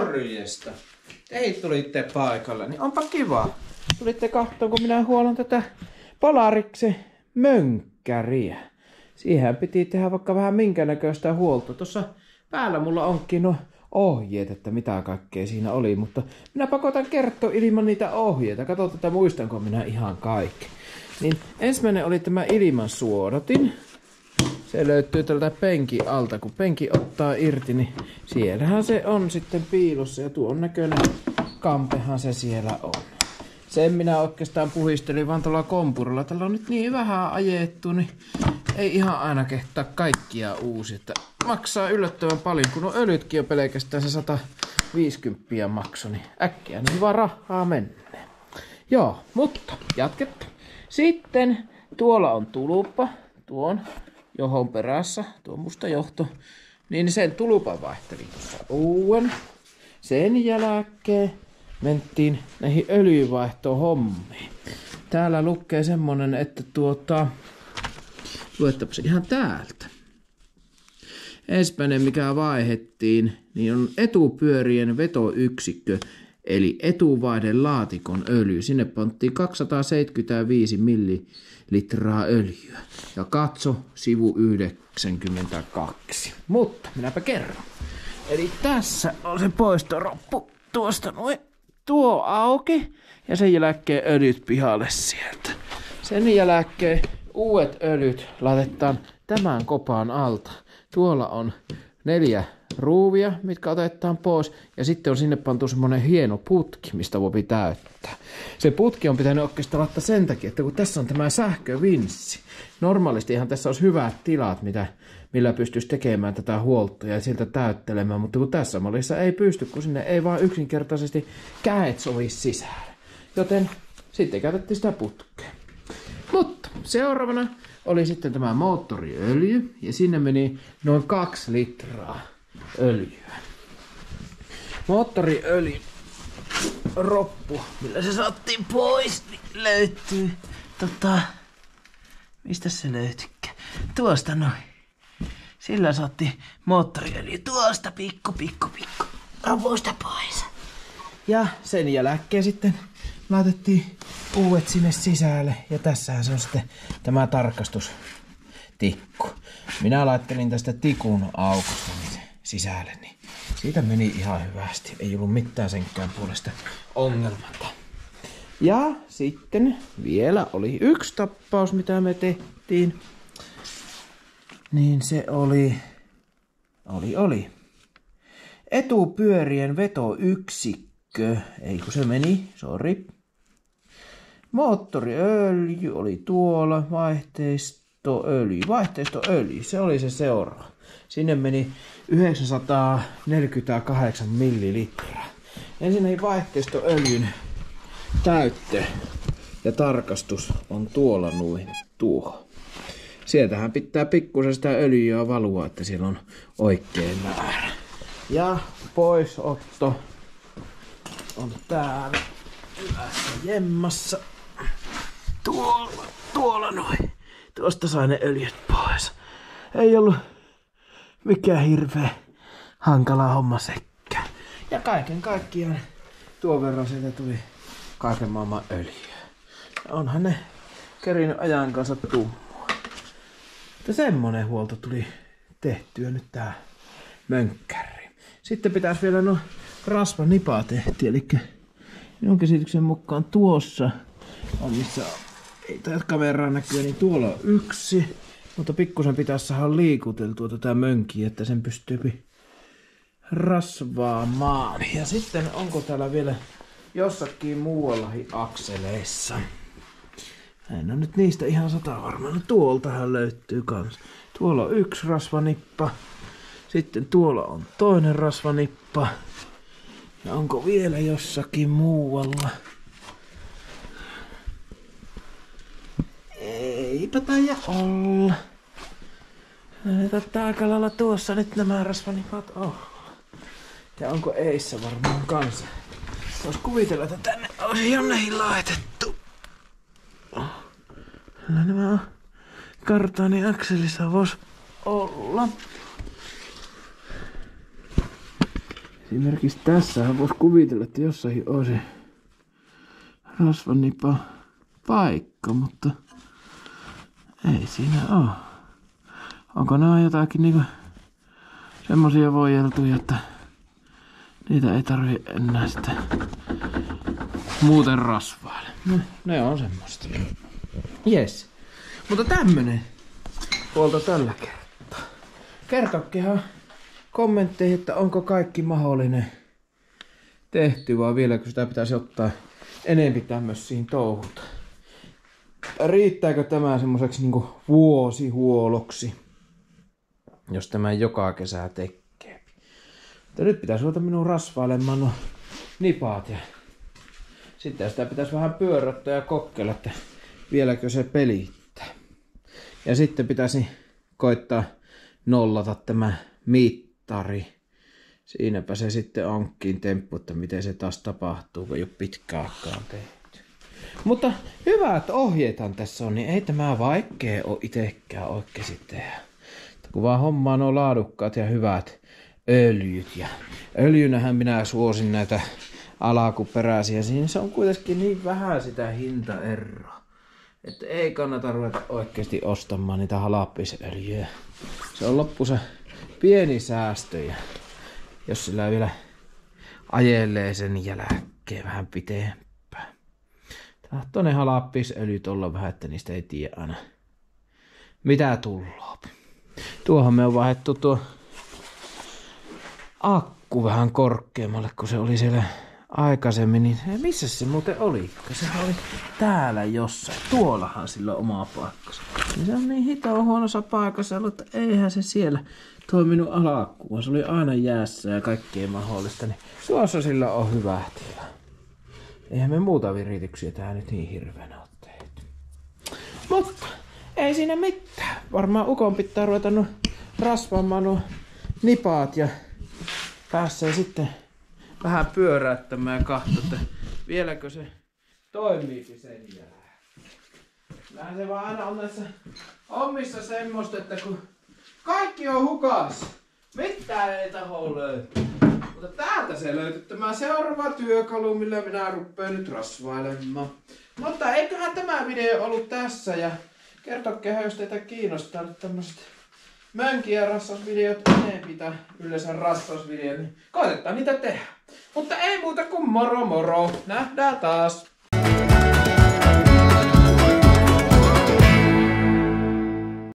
Morjesta. Te tulitte paikalle, niin onpa kiva. Tulitte katsomaan, kun minä huolan tätä Polariksen mönkkäriä. Siihen piti tehdä vaikka vähän minkä näköistä huolta. Tuossa päällä mulla onkin no ohjeet, että mitä kaikkea siinä oli, mutta minä pakotan kertoa ilman niitä ohjeita. Katsotaan, että muistanko minä ihan kaikki. Niin ensimmäinen oli tämä ilmansuodatin. Se löytyy tältä penkin alta. Kun penki ottaa irti, niin siellähän se on sitten piilossa. Ja tuon näköinen kampehan se siellä on. Sen minä oikeastaan puhistelin vaan tuolla kompurilla. Tällä on nyt niin vähän ajettu, niin ei ihan aina kehtaa kaikkia uusia. Että maksaa yllättävän paljon, kun on öljytkin jo pelkästään se 150 makso. Niin äkkiä niin vaan rahaa mennään. Joo, mutta jatketaan. Sitten tuolla on tulppa. Tuon johon perässä, tuo musta johto, niin sen tulupan vaihtelin tuossa uuden. Sen jälkeen mentiin näihin öljyvaihtohommiin. Täällä lukee semmonen, että luettaanpa se ihan täältä. Ensimmäinen mikä vaihettiin, niin on etupyörien vetoyksikkö, eli etuvaidelaatikon öljy. Sinne panttiin 275 millilitraa öljyä. Ja katso sivu 92. Mutta minäpä kerron. Eli tässä on se poistoroppu. Tuosta noin. Tuo auki. Ja sen jälkeen öljyt pihalle sieltä. Sen jälkeen uudet öljyt laitetaan tämän kopan alta. Tuolla on 4 ruuvia, mitkä otetaan pois. Ja sitten on sinne pantu semmonen hieno putki, mistä voi täyttää. Se putki on pitänyt oikeastaan laittaa sen takia, että kun tässä on tämä sähkövinssi. Normaalistihan tässä olisi hyvät tilat, millä pystyisi tekemään tätä huoltoa ja siltä täyttelemään. Mutta kun tässä mallissa ei pysty, kun sinne ei vaan yksinkertaisesti kädet sovi sisään. Joten sitten käytettiin sitä putkea. Mutta seuraavana oli sitten tämä moottoriöljy. Ja sinne meni noin 2 litraa öljyä. Moottoriöljy roppu, millä se saatiin pois, niin löytyy mistä se löytykään? Tuosta noin. Sillä saatiin moottoriöljy tuosta pikku avusta pois. Ja sen jälkeen sitten laitettiin uudet sinne sisälle. Ja tässähän se on sitten tämä tarkastustikku. Minä laittelin tästä tikun aukosta sisälle, niin siitä meni ihan hyvästi. Ei ollut mitään senkään puolesta ongelmata. Ja sitten vielä oli yksi tappaus, mitä me tehtiin. Niin se oli etupyörien vetoyksikkö. Ei kun se meni, sori. Moottoriöljy oli tuolla, vaihteistoöljy, se oli se seuraava. Sinne meni 948 millilitraa. Ensinnäkin vaihteistoöljyn täyttö ja tarkastus on tuolla noin tuo. Sieltähän pitää pikkusen sitä öljyä valua, että siellä on oikein määrä. Ja poisotto on täällä hyvässä jemmassa. Tuolla noin. Tuosta sai ne öljyt pois. Ei ollut mikään hirveä hankala homma sekään. Ja kaiken kaikkiaan tuon verran sieltä tuli kaiken maailman öljyä. Ja onhan ne kerinyt ajan kanssa tummua. Mutta semmonen huolto tuli tehtyä nyt tää mönkkäri. Sitten pitäisi vielä no rasvanipaa tehtiin. Eli minun käsityksen mukaan tuossa on missä ei täältä kameraan näkyä, niin tuolla on 1. Mutta pikkusen pitäisi saada liikuteltua tätä mönkiä, että sen pystyy rasvaamaan. Ja sitten onko täällä vielä jossakin muuallakin akseleissa? En ole nyt niistä ihan 100 varma. No tuoltahan löytyy kans. Tuolla on 1 rasvanippa. Sitten tuolla on toinen rasvanippa. Ja onko vielä jossakin muualla? Eipä taida olla. Taitaa aika lailla tuossa nyt nämä rasvanipat olla. Ja onko eissä varmaan kanssa. Vois kuvitella, että tänne olisi jonnekin laitettu. Kyllä nämä on kartani akselissa vois olla. Esimerkiksi tässähän voisi kuvitella, että jossain olisi rasvanipa paikka, mutta ei siinä oo. Onko nämä jotakin niinku semmosia voijeltuja, että niitä ei tarvi enää sitten muuten rasvailla. No, ne on semmoista. Jes. Mutta tämmönen puolta tällä kertaa. Kertokehan kommentteihin, että onko kaikki mahdollinen tehty vai vieläkö sitä pitäisi ottaa enempi tämmöisiin touhuta. Riittääkö tämä semmoiseksi niinku vuosihuoloksi, jos tämä joka kesä tekee. Mutta nyt pitäisi ruveta minun rasvailemaan nuo nipaat ja sitten sitä pitäisi vähän pyöröttää ja kokeilla, että vieläkö se pelittää. Ja sitten pitäisi koittaa nollata tämä mittari. Siinäpä se sitten onkin temppu, että miten se taas tapahtuu, kun ei ole pitkään aikaan tehty. Mutta hyvät ohjeethan tässä on, niin ei tämä vaikea ole itsekään oikeasti tehdä. Kun vaan hommaa nuo laadukkaat ja hyvät öljyt. Ja öljynähän minä suosin näitä alakuperäisiä. Siinä se on kuitenkin niin vähän sitä hintaeroa, että ei kannata ruveta oikeasti ostamaan niitä halappisöljyjä. Se on loppu se pieni säästö, ja jos sillä vielä ajelee sen jälkeen vähän pitempään. Tahtoo ne halappisöljyt olla vähän, että niistä ei tiedä aina mitä tulloo. Tuohon me on vaihdettu tuo akku vähän korkeammalle, kun se oli siellä aikaisemmin. Niin missä se muuten oli? Se oli täällä jossain. Tuollahan sillä on oma paikkansa. Niin se on niin hitoa huonossa paikassa ollut, että eihän se siellä toiminut alakkuun. Se oli aina jäässä ja kaikkea mahdollista. Niin tuossa sillä on hyvä tila. Eihän me muuta virityksiä tähän nyt niin hirveänä ole tehty. Mutta ei siinä mitään. Varmaan ukon pitää ruveta rasvaamaan nuo nipaat ja pääsee sitten vähän pyöräyttämään ja katsoa, että vieläkö se toimiikin sen jälkeen. Kyllähän se vaan aina on näissä hommissa semmoista, että kun kaikki on hukassa, mitään ei taho löytyy. Mutta täältä se löytyy tämä seuraava työkalu, millä minä rupean nyt rasvailemaan. Mutta eiköhän tämä video ollut tässä ja kertokehan, jos teitä kiinnostaa nyt tämmöiset mönki- ja rassasvideot enempi tai yleensä rassasvideot, niin koitetaan niitä tehdä. Mutta ei muuta kuin moro moro. Nähdään taas.